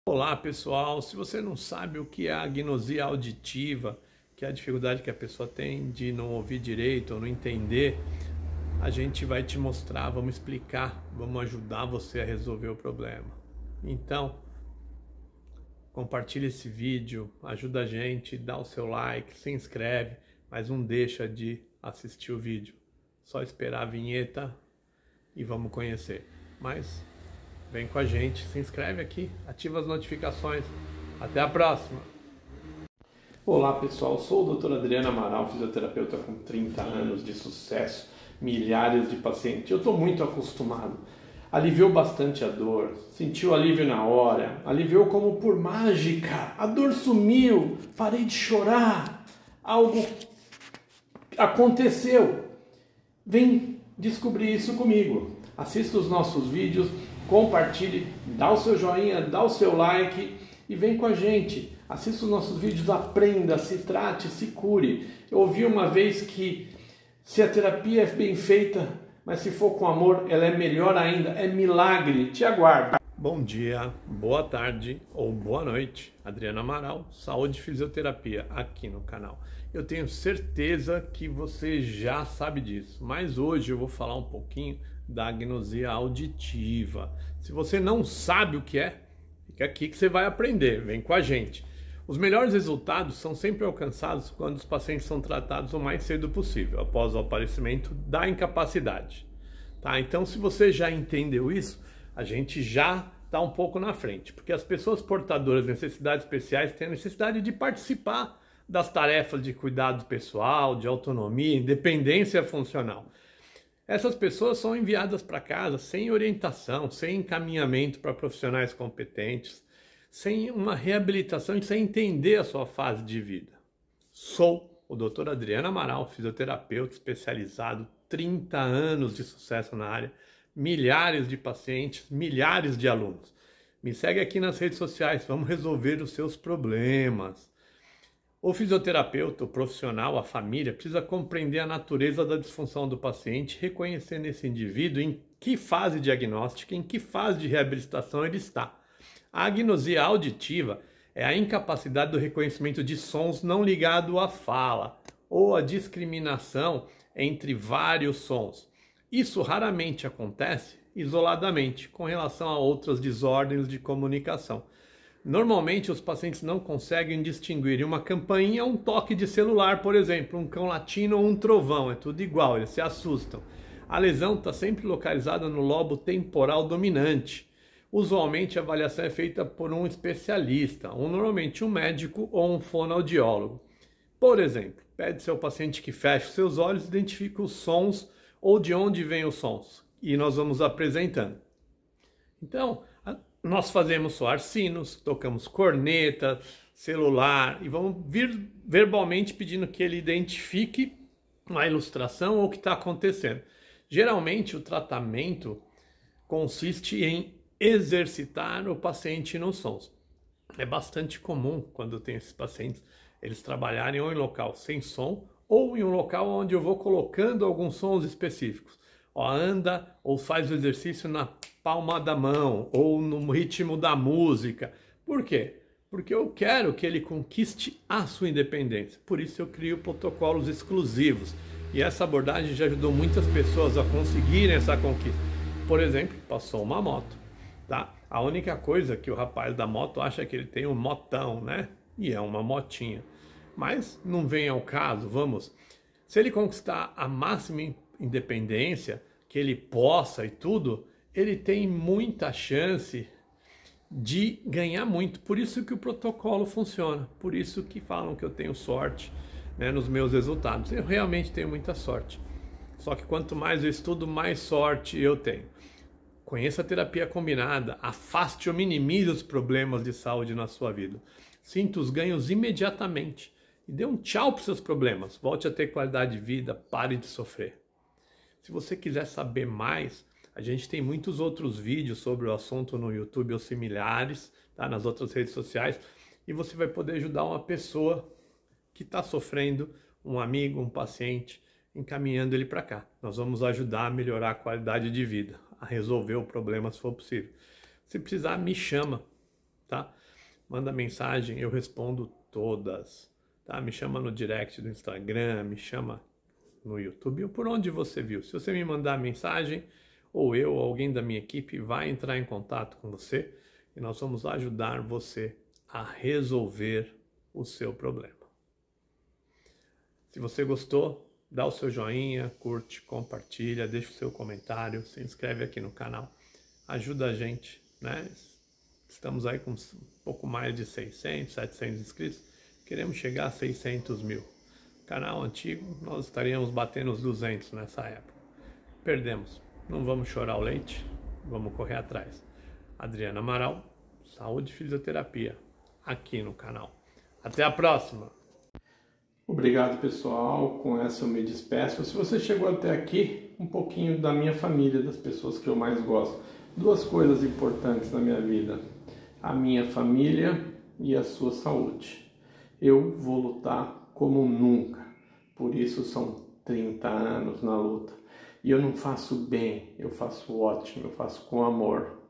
Olá pessoal, se você não sabe o que é a agnosia auditiva, que é a dificuldade que a pessoa tem de não ouvir direito ou não entender, a gente vai te mostrar, vamos explicar, vamos ajudar você a resolver o problema. Então, compartilha esse vídeo, ajuda a gente, dá o seu like, se inscreve, mas não deixa de assistir o vídeo. Só esperar a vinheta e vamos conhecer. Mas vem com a gente, se inscreve aqui, ativa as notificações. Até a próxima! Olá pessoal, sou o Dr. Adriano Amaral, fisioterapeuta com 30 anos de sucesso, milhares de pacientes. Eu estou muito acostumado. Aliviou bastante a dor, sentiu alívio na hora, aliviou como por mágica, a dor sumiu, parei de chorar, algo aconteceu. Vem descobrir isso comigo. Assista os nossos vídeos, compartilhe, dá o seu joinha, dá o seu like e vem com a gente. Assista os nossos vídeos, aprenda, se trate, se cure. Eu ouvi uma vez que se a terapia é bem feita, mas se for com amor, ela é melhor ainda, é milagre. Te aguardo. Bom dia, boa tarde ou boa noite. Adriano Amaral, Saúde e Fisioterapia, aqui no canal. Eu tenho certeza que você já sabe disso, mas hoje eu vou falar um pouquinho da agnosia auditiva. Se você não sabe o que é, fica aqui que você vai aprender, vem com a gente. Os melhores resultados são sempre alcançados quando os pacientes são tratados o mais cedo possível, após o aparecimento da incapacidade. Tá? Então, se você já entendeu isso, a gente já está um pouco na frente, porque as pessoas portadoras de necessidades especiais têm a necessidade de participar das tarefas de cuidado pessoal, de autonomia, independência funcional. Essas pessoas são enviadas para casa sem orientação, sem encaminhamento para profissionais competentes, sem uma reabilitação e sem entender a sua fase de vida. Sou o Dr. Adriano Amaral, fisioterapeuta especializado, 30 anos de sucesso na área, milhares de pacientes, milhares de alunos. Me segue aqui nas redes sociais, vamos resolver os seus problemas. O fisioterapeuta, o profissional, a família, precisa compreender a natureza da disfunção do paciente, reconhecer nesse indivíduo em que fase diagnóstica, em que fase de reabilitação ele está. A agnosia auditiva é a incapacidade do reconhecimento de sons não ligado à fala, ou a discriminação entre vários sons. Isso raramente acontece isoladamente, com relação a outras desordens de comunicação. Normalmente os pacientes não conseguem distinguir uma campainha ou um toque de celular, por exemplo, um cão latino ou um trovão, é tudo igual, eles se assustam. A lesão está sempre localizada no lobo temporal dominante. Usualmente a avaliação é feita por um especialista, ou normalmente um médico ou um fonoaudiólogo. Por exemplo, pede ao paciente que feche seus olhos, identifique os sons ou de onde vêm os sons, e nós vamos apresentando. Então, nós fazemos soar sinos, tocamos corneta, celular e vamos vir verbalmente pedindo que ele identifique uma ilustração ou o que está acontecendo. Geralmente o tratamento consiste em exercitar o paciente nos sons. É bastante comum quando tem esses pacientes eles trabalharem ou em local sem som ou em um local onde eu vou colocando alguns sons específicos. Ó, anda ou faz o exercício na palma da mão ou no ritmo da música. Por quê? Porque eu quero que ele conquiste a sua independência. Por isso eu crio protocolos exclusivos. E essa abordagem já ajudou muitas pessoas a conseguirem essa conquista. Por exemplo, passou uma moto, tá? A única coisa que o rapaz da moto acha que ele tem um motão, né? E é uma motinha. Mas não vem ao caso, vamos. Se ele conquistar a máxima independência, que ele possa e tudo, ele tem muita chance de ganhar muito. Por isso que o protocolo funciona, por isso que falam que eu tenho sorte, né, nos meus resultados. Eu realmente tenho muita sorte. Só que quanto mais eu estudo, mais sorte eu tenho. Conheça a terapia combinada, afaste ou minimize os problemas de saúde na sua vida. Sinta os ganhos imediatamente e dê um tchau para os seus problemas. Volte a ter qualidade de vida, pare de sofrer. Se você quiser saber mais, a gente tem muitos outros vídeos sobre o assunto no YouTube ou similares, tá? Nas outras redes sociais, e você vai poder ajudar uma pessoa que está sofrendo, um amigo, um paciente, encaminhando ele para cá. Nós vamos ajudar a melhorar a qualidade de vida, a resolver o problema se for possível. Se precisar, me chama, tá? Manda mensagem, eu respondo todas, tá? Me chama no direct do Instagram, me chama no YouTube ou por onde você viu. Se você me mandar mensagem, ou eu, ou alguém da minha equipe vai entrar em contato com você e nós vamos ajudar você a resolver o seu problema. Se você gostou, dá o seu joinha, curte, compartilha, deixa o seu comentário, se inscreve aqui no canal. Ajuda a gente, né? Estamos aí com um pouco mais de 600, 700 inscritos. Queremos chegar a 600 mil. Canal antigo, nós estaríamos batendo os 200 nessa época. Perdemos. Não vamos chorar o leite, vamos correr atrás. Adriana Amaral, Saúde e Fisioterapia, aqui no canal. Até a próxima! Obrigado, pessoal. Com essa eu me despeço. Se você chegou até aqui, um pouquinho da minha família, das pessoas que eu mais gosto. Duas coisas importantes na minha vida: a minha família e a sua saúde. Eu vou lutar como nunca. Por isso são 30 anos na luta. E eu não faço bem, eu faço ótimo, eu faço com amor.